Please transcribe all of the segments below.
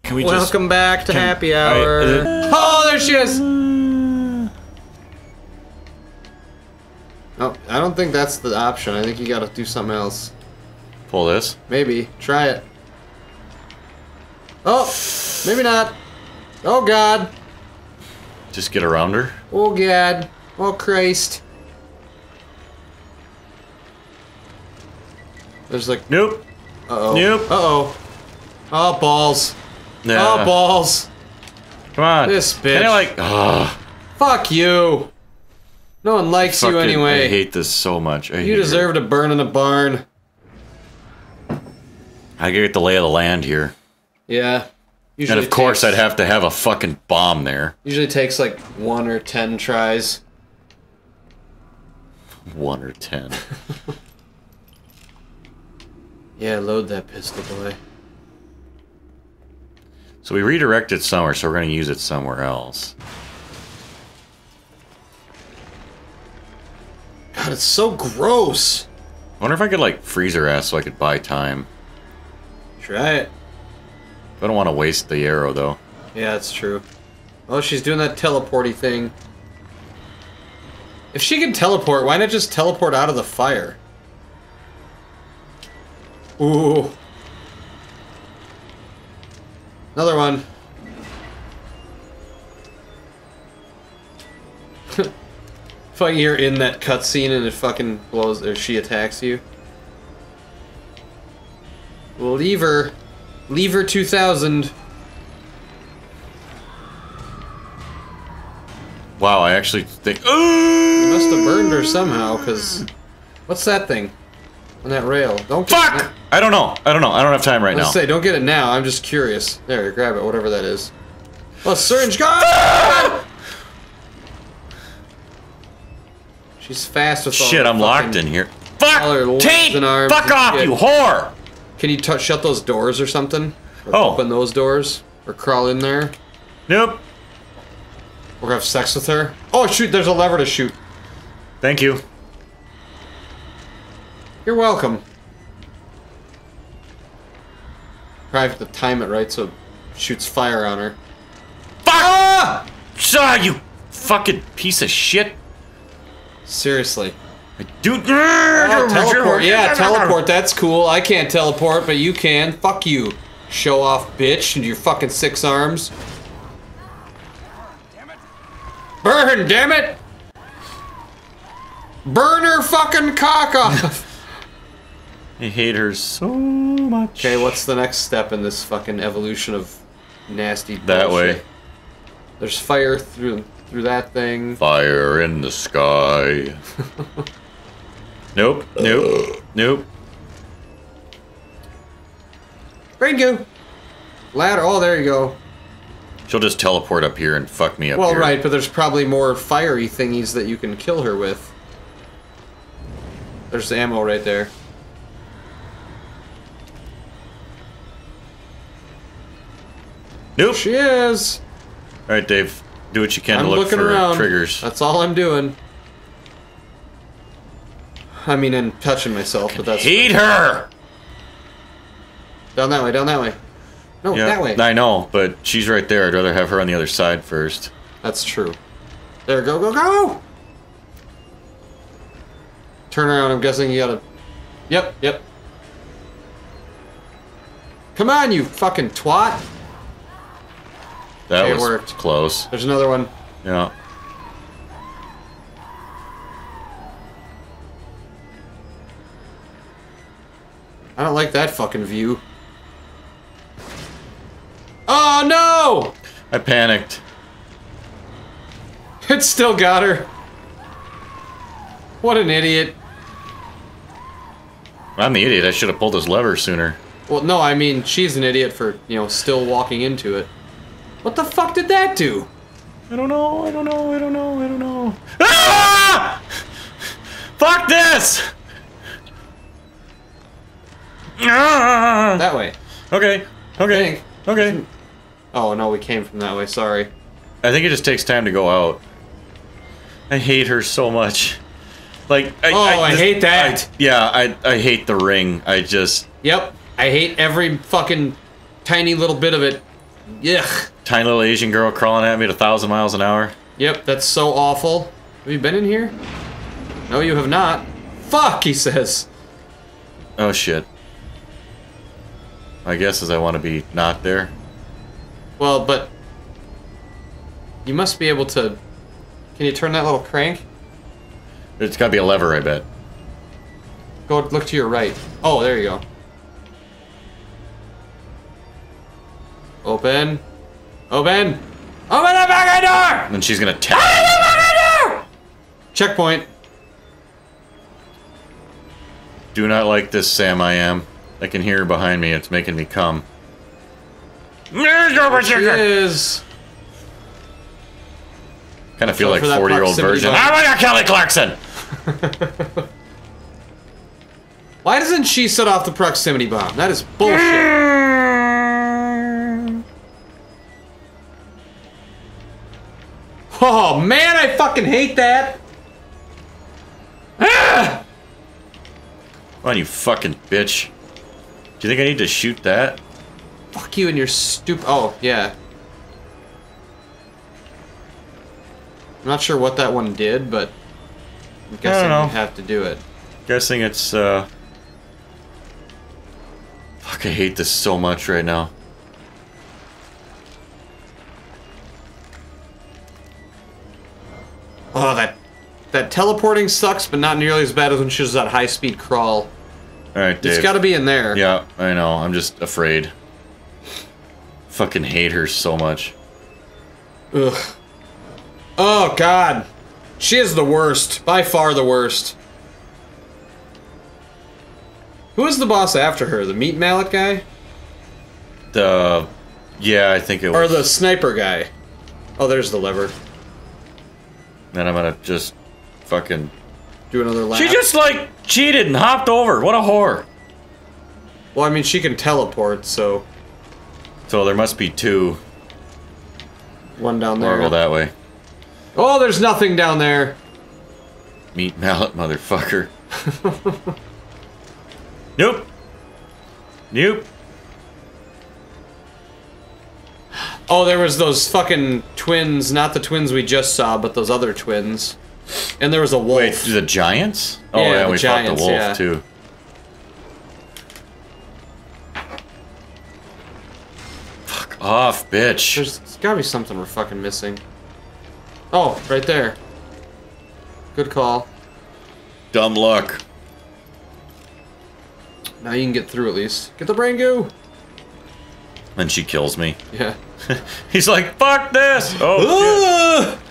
Can we Welcome back to happy hour. Oh, there she is! Oh, I don't think that's the option. I think you gotta do something else. pull this? Maybe. Try it. Oh! Maybe not. Oh, God. Just get around her? Oh, God. Oh, Christ. There's like... Nope. Uh-oh. Nope. Uh-oh. Oh, balls. Nah. Oh, balls. Come on. This bitch. Can I like... Ugh. Fuck you. No one likes you anyway. I hate this so much. You deserve to burn in a barn. I get the lay of the land here. Yeah. And of course I'd have to have a fucking bomb there. Usually takes like 1 or 10 tries. 1 or 10. Yeah, load that pistol, boy. So we redirected somewhere, so we're going to use it somewhere else. God, it's so gross. I wonder if I could, like, freeze her ass so I could buy time. Try it. I don't want to waste the arrow, though. Yeah, that's true. Oh, she's doing that teleporty thing. If she can teleport, why not just teleport out of the fire? Ooh. Another one. If like you're in that cutscene and it fucking blows, or she attacks you. Lever. Lever 2000. Wow, I actually think... You must have burned her somehow, because... What's that thing? On that rail. Don't get Fuck! I don't know. I don't know. I don't have time right now. Let's say, don't get it now. I'm just curious. There, grab it, whatever that is. Oh, syringe gun! She's fast with all Shit, the I'm locked fucking- in here. all her Fuck! legs Tape! and arms Fuck and off, shit. you whore! Can you shut those doors or something? Or Oh. open those doors? Or crawl in there? Nope. Or have sex with her? Oh, shoot, there's a lever to shoot. Thank you. You're welcome. Probably have to time it right so it shoots fire on her. Fuck! Ah! You fucking piece of shit. Seriously. Dude. Oh, teleport. Yeah, teleport. That's cool. I can't teleport, but you can. Fuck you. Show off, bitch, and your fucking 6 arms. Burn, damn it! Burn her fucking cock off! I hate her so much. Okay, what's the next step in this fucking evolution of nasty That bullshit? way. There's fire through that thing. Fire in the sky. Nope. Nope. Nope. Ringu! Ladder. Oh, there you go. She'll just teleport up here and fuck me up Well, here. right, but there's probably more fiery thingies that you can kill her with. There's the ammo right there. Nope. She is! Alright, Dave. Do what you can I'm to look looking for around. triggers. That's all I'm doing. I mean, and touching myself, but that's... Hate her! Down that way, down that way. No, Yeah, that way. I know, but she's right there. I'd rather have her on the other side first. That's true. There, go, go, go! Turn around, I'm guessing you gotta... Yep, yep. Come on, you fucking twat! That Okay, it was worked. close. There's another one. Yeah. I don't like that fucking view. Oh, no! I panicked. It still got her. What an idiot. I'm the idiot. I should have pulled this lever sooner. Well, no, I mean, she's an idiot for, you know, still walking into it. What the fuck did that do? I don't know. I don't know. I don't know. I don't know. Ah! Fuck this! Ah! That way. Okay. Okay. Think. Okay. Oh, no, we came from that way, sorry. I think it just takes time to go out. I hate her so much. Like, I hate that. I hate the ring. I just... Yep, I hate every fucking tiny little bit of it. Yuck. Tiny little Asian girl crawling at me at 1,000 miles an hour. Yep, that's so awful. Have you been in here? No, you have not. Fuck, he says. Oh shit. My guess is I want to be not there. Well, but you must be able to. Can you turn that little crank? It's gotta be a lever, I bet. Go look to your right. Oh, there you go. Open. Open. Open the fucking door! And then she's gonna tap. Open the fucking door! Checkpoint. Do not like this, Sam. I am. I can hear her behind me. It's making me come. She is. Kind of feel So like for that 40-year-old proximity version. button- Oh my God, Kelly Clarkson! Why doesn't she set off the proximity bomb? That is bullshit. Oh man, I fucking hate that. Ah! Come on, you fucking bitch. Do you think I need to shoot that? Fuck you and your stupid. Oh yeah. I'm not sure what that one did, but I'm guessing know. you have to do it. Guessing it's, Fuck, I hate this so much right now. Oh, that teleporting sucks, but not nearly as bad as when she was that high-speed crawl. Alright, Dave. It's got to be in there. Yeah, I know. I'm just afraid. Fucking hate her so much. Ugh. Oh, God. She is the worst. By far the worst. Who is the boss after her? The meat mallet guy? Yeah, I think it was. Or the sniper guy? Oh, there's the lever. Then I'm gonna just fucking... Do another lap. She just, like, cheated and hopped over. What a whore. Well, I mean, she can teleport, so... So there must be two. One down Or there. go that way. Oh, there's nothing down there. Meat mallet, motherfucker. Nope. Nope. Oh, there was those fucking twins, not the twins we just saw, but those other twins. And there was a wolf. Wait, the giants? Oh, Yeah, yeah, the we giants, fought the wolf, yeah. too. Fuck off, bitch. There's gotta be something we're fucking missing. Oh, right there. Good call. Dumb luck. Now you can get through at least. Get the brain goo! Then she kills me. Yeah. He's like, fuck this! Oh, shit.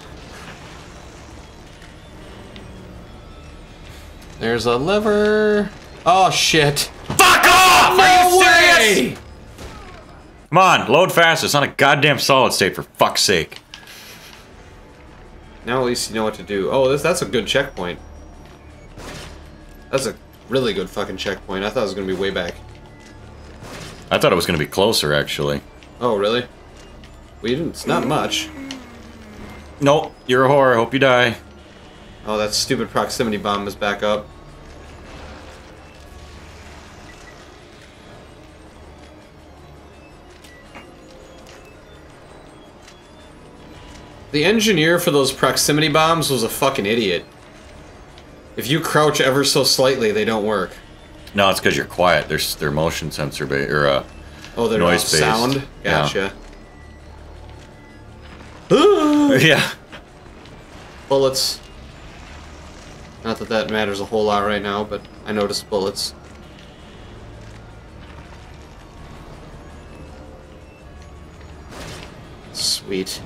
There's a lever. Oh, shit. Fuck off! Are you serious? way! Come on, load fast. It's not a goddamn solid state, for fuck's sake. Now at least you know what to do. Oh, that's a good checkpoint. That's a really good fucking checkpoint. I thought it was gonna be way back. I thought it was going to be closer, actually. Oh, really? Well, you didn't. It's not much. Nope, you're a whore. I hope you die. Oh, that stupid proximity bomb is back up. The engineer for those proximity bombs was a fucking idiot. If you crouch ever so slightly, they don't work. No, it's because you're quiet. They're motion sensor based, or Oh, they're noise all based. sound? Gotcha. Yeah. Bullets. Not that that matters a whole lot right now, but I noticed bullets. Sweet.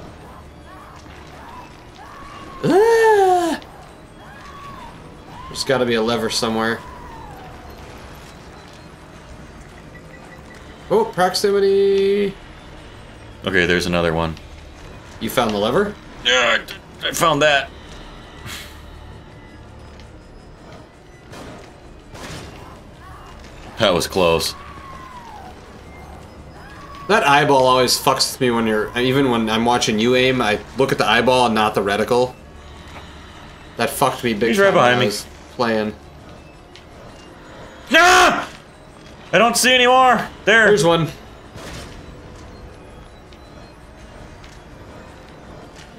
Ah! There's gotta be a lever somewhere. Oh, proximity! Okay, there's another one. You found the lever? Yeah, I found that. That was close. That eyeball always fucks with me when you're... Even when I'm watching you aim, I look at the eyeball and not the reticle. That fucked me big He's time right behind when I me. was playing. Ah! I don't see any more. There. There's one.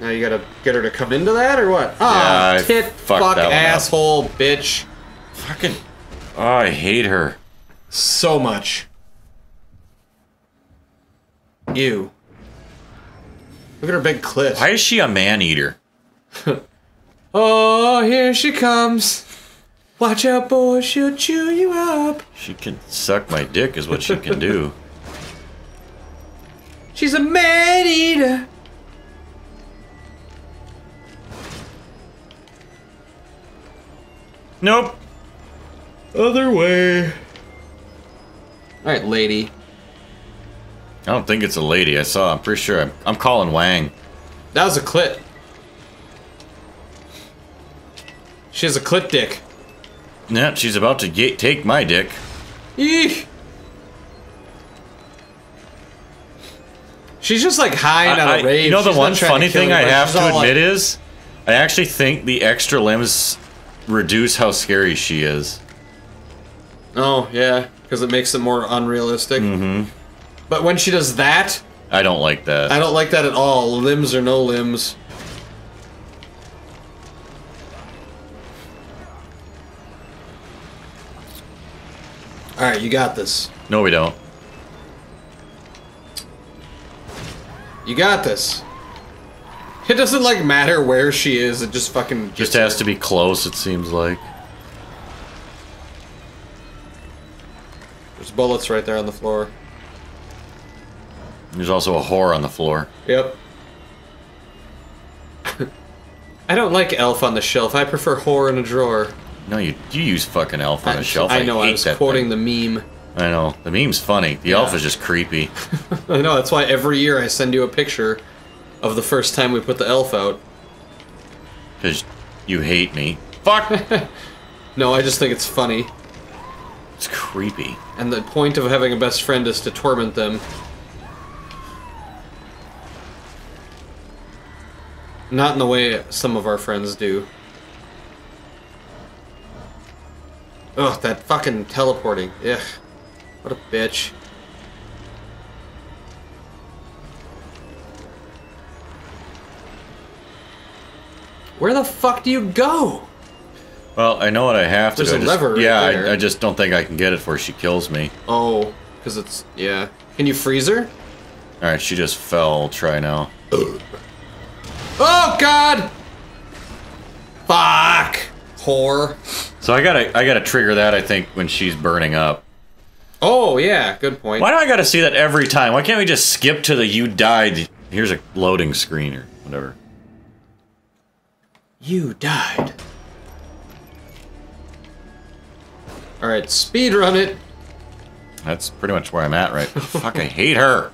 Now you gotta get her to come into that, or what? Oh, Yeah, tit, fuck, that one up. asshole, bitch. Fucking... Oh, I hate her. So much. Ew. Look at her big clit. Why is she a man-eater? Oh, here she comes. Watch out, boy, she'll chew you up. She can suck my dick is what she can do. She's a man-eater. Nope. Other way. Alright, lady. I don't think it's a lady. I'm pretty sure. I'm calling Wang. That was a clit. She has a clit dick. Yep, she's about to take my dick. Eek. She's just like high and on a rave. You know, the She's one not trying funny to kill thing I anybody. have She's to all admit like, is, I actually think the extra limbs reduce how scary she is. oh, yeah, because it makes it more unrealistic. Mm-hmm. But when she does that, I don't like that. I don't like that at all. Limbs or no limbs. Alright, you got this. No, we don't. You got this. It doesn't, like, matter where she is. It just fucking... Just has to be close, it seems like. There's bullets right there on the floor. There's also a whore on the floor. Yep. I don't like elf on the shelf. I prefer whore in a drawer. No, you use fucking elf on the shelf. I know, I hate was that quoting thing. the meme. I know. The meme's funny. The elf is just creepy. I know, that's why every year I send you a picture of the first time we put the elf out. Because you hate me. Fuck! No, I just think it's funny. It's creepy. And the point of having a best friend is to torment them. Not in the way some of our friends do. Ugh, that fucking teleporting. Ugh. What a bitch. Where the fuck do you go? Well, I know what I have to There's do. a lever right yeah, there. I just don't think I can get it before she kills me. Oh, because it's... yeah. Can you freeze her? Alright, she just fell. I'll try now. Oh, God! Fuck! Whore. So I gotta trigger that, I think, when she's burning up. Oh, yeah, good point. Why do I gotta see that every time? Why can't we just skip to the you died? Here's a loading screen or whatever. You died. Alright, speed run it. That's pretty much where I'm at right. Fuck, I hate her.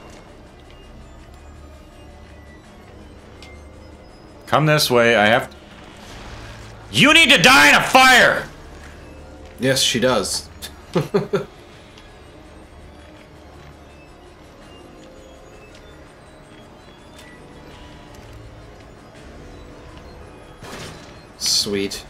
Come this way, I have to... You need to die in a fire! Yes, she does. Sweet.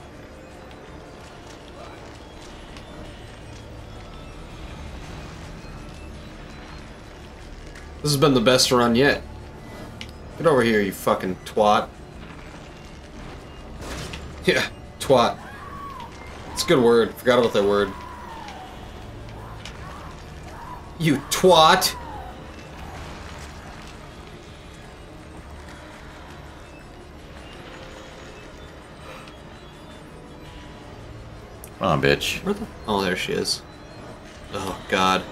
This has been the best run yet. Get over here, you fucking twat. Yeah, twat. It's a good word. Forgot about that word. You twat! Come on, bitch. Where the... oh, there she is. Oh, God.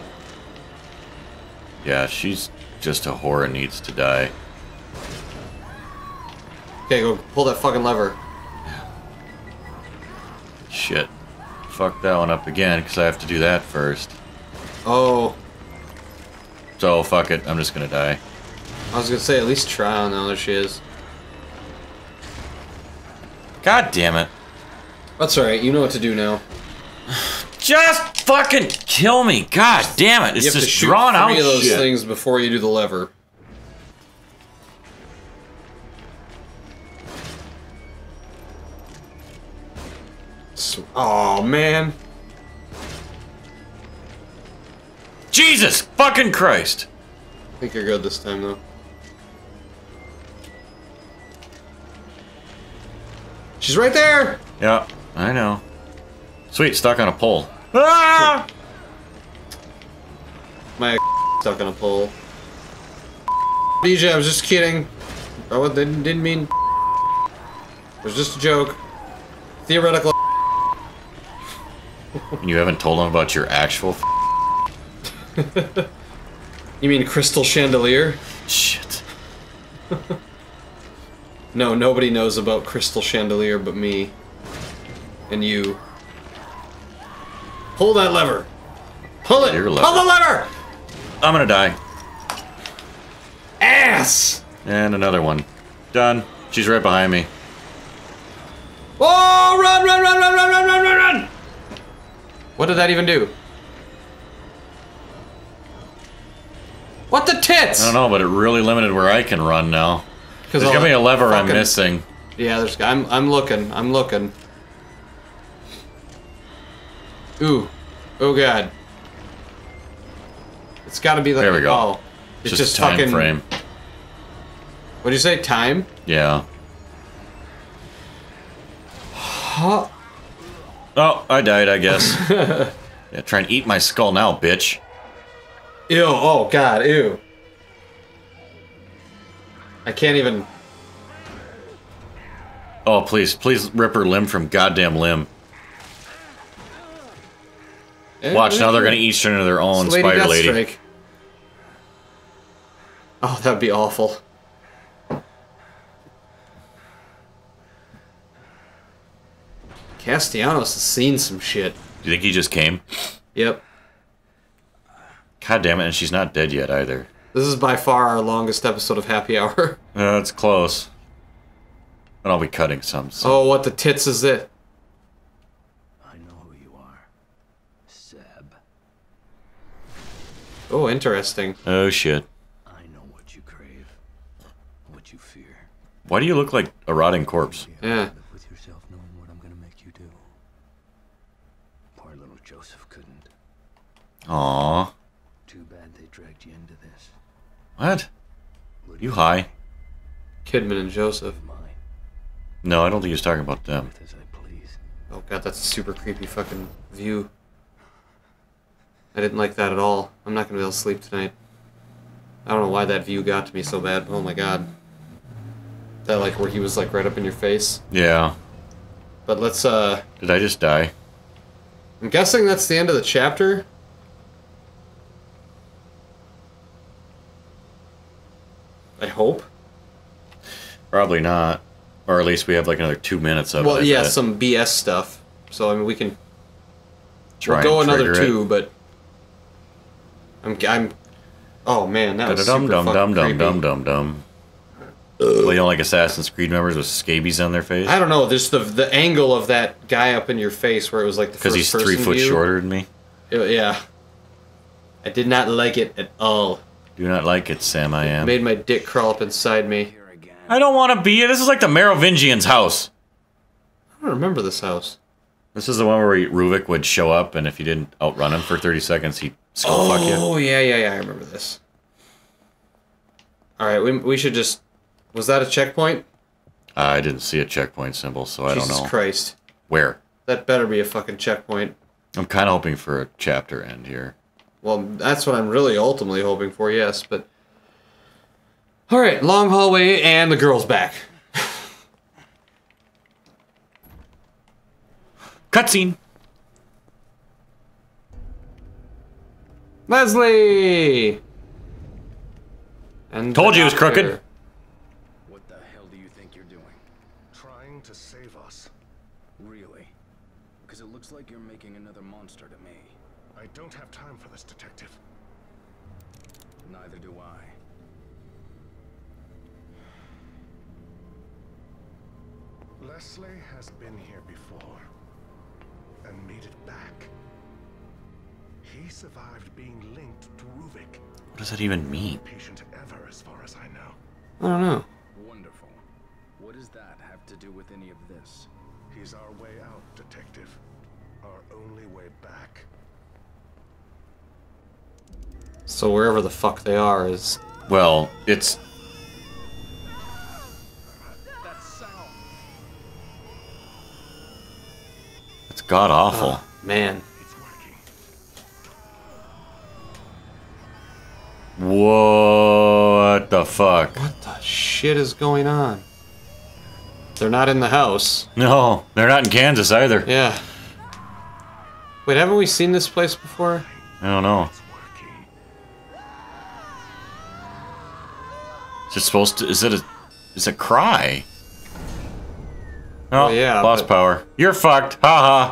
Yeah, she's just a whore and needs to die. Okay, go pull that fucking lever. Shit. Fuck that one up again, because I have to do that first. Oh, So, fuck it. I'm just gonna die. I was gonna say, at least try on. Now there she is. God damn it. That's alright, you know what to do now. Just fucking kill me. God damn it. It's You have to just shoot drawn out 3 of those shit. things before you do the lever. Oh man. Jesus fucking Christ. I think you're good this time though. She's right there! Yeah, I know. Sweet, stuck on a pole. Ah! My stuck on a pole. DJ, I was just kidding. I didn't mean... It was just a joke. Theoretical. You haven't told him about your actual You mean crystal chandelier? shit. No, nobody knows about crystal chandelier but me. And you. Pull that lever. Pull it! Your lever. Pull the lever! I'm gonna die. Ass! And another one. Done. She's right behind me. Oh, run, run, run, run, run, run, run, run, run! What did that even do? What the tits? I don't know, but it really limited where I can run now. There's all gonna be a lever I'm fucking- missing. Yeah, there's. I'm looking. I'm looking. Ooh, oh god. It's got to be like. There we go. Oh, it's Just a time fucking. frame. What do you say? Time? Yeah. Huh? Oh, I died, I guess. Yeah, try and eat my skull now, bitch. Ew! Oh god! Ew! I can't even. Oh, please, please rip her limb from goddamn limb. Watch, now they're gonna each turn into their own spider lady. Deathstrike. Oh, that'd be awful. Castellanos has seen some shit. Do you think he just came? Yep. God damn it, and she's not dead yet either. This is by far our longest episode of Happy Hour. It's close. And I'll be cutting some. So. Oh, what the tits is it? I know who you are. Seb. Oh, interesting. Oh shit. I know what you crave. What you fear. Why do you look like a rotting corpse? Yeah. Live with yourself knowing what I'm gonna make you do. Poor little Joseph couldn't. Aww. Too bad they dragged you into this. What? You high? Kidman and Joseph. Mine. No, I don't think he was talking about them. With as I please. Oh god, that's a super creepy fucking view. I didn't like that at all. I'm not gonna be able to sleep tonight. I don't know why that view got to me so bad. Oh my god. That like where he was like right up in your face. Yeah. But let's Did I just die? I'm guessing that's the end of the chapter. I hope. Probably not. Or at least we have like another 2 minutes of it. Well, I yeah, bet. some BS stuff. So I mean, we can Try we'll go and another trigger it. 2, but I'm. Oh man, that was Dum super dum fucking dum dum creepy. dum dum dum. Well, you know, like Assassin's Creed members with scabies on their face? I don't know. There's the angle of that guy up in your face where it was like the Because first he's 3 person foot view. shorter than me. Yeah. I did not like it at all. Do not like it, Sam. I am. Made my dick crawl up inside me. Here again. I don't want to be. This is like the Merovingians' house. I don't remember this house. This is the one where Ruvik would show up, and if you didn't outrun him for 30 seconds, he'd skull fuck you. Oh yeah, I remember this. All right, we should just. Was that a checkpoint? I didn't see a checkpoint symbol, so I don't Jesus know. Christ. Where? That better be a fucking checkpoint. I'm kind of hoping for a chapter end here. Well, that's what I'm really ultimately hoping for, yes, but... Alright, long hallway, and the girl's back. Cutscene! Leslie! And Told you it was the doctor. crooked. What the hell do you think you're doing? Trying to save us. Really? Because it looks like you're making another monster to me. I don't have time for this, Detective. Neither do I. Leslie has been here before. And made it back. He survived being linked to Ruvik. What does that even mean? Patient ever, as far as I know. I don't know. Wonderful. What does that have to do with any of this? He's our way out, Detective. Our only way back. So wherever the fuck they are is... Well, it's... That sound! god awful. Man. It's working. What the fuck? What the shit is going on? They're not in the house. No, they're not in Kansas either. Yeah. Wait, haven't we seen this place before? I don't know. It's working. Is it supposed to? Is it cry? Oh, Well, yeah, lost but- power. You're fucked. Haha.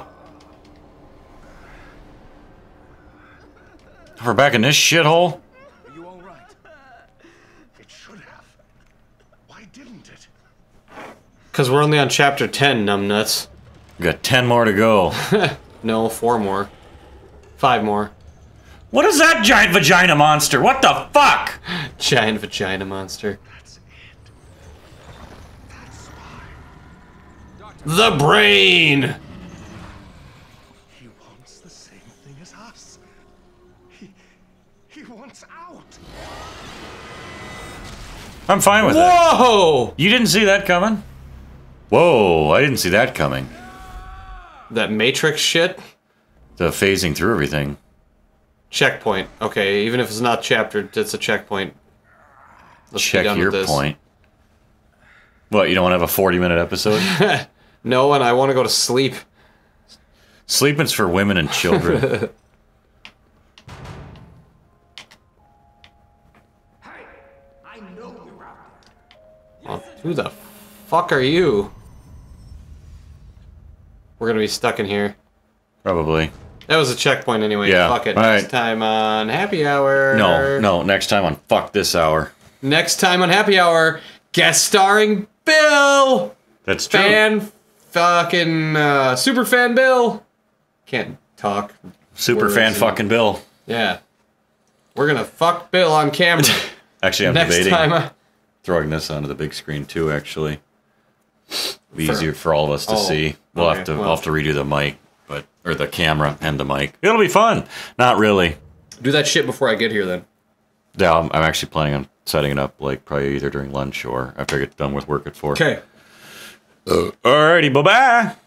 We're back in this shithole. Are you all right? It should have. Why didn't it? Because we're only on chapter 10, numbnuts. We got 10 more to go. No, 4 more. 5 more. What is that giant vagina monster? What the fuck? Giant vagina monster. That's it. That's why. The brain! He wants the same thing as us. He wants out. I'm fine with it. Whoa! You didn't see that coming? Whoa, I didn't see that coming. That Matrix shit? The phasing through everything. Checkpoint. Okay, even if it's not chaptered, it's a checkpoint. Let's be Check done your with this. point. What, you don't want to have a 40-minute episode? No, and I want to go to sleep. Sleeping's for women and children. Well, who the fuck are you? We're gonna be stuck in here. Probably. That was a checkpoint anyway. Yeah, Fuck it. all Next right. time on Happy Hour. No, next time on Fuck This Hour. Next time on Happy Hour, guest starring Bill! That's true. Super fan Bill! Can't talk. Super words fan and- fucking Bill. Yeah. We're gonna fuck Bill on camera. Actually, I'm Next debating time. throwing this onto the big screen too, actually. Be For- easier for all of us to Oh, see. We'll okay, have to well. we'll have to redo the mic, or the camera and the mic. It'll be fun. Not really. Do that shit before I get here then. Yeah, I'm actually planning on setting it up like probably either during lunch or after I get done with work at 4. Okay. Alrighty, bye-bye.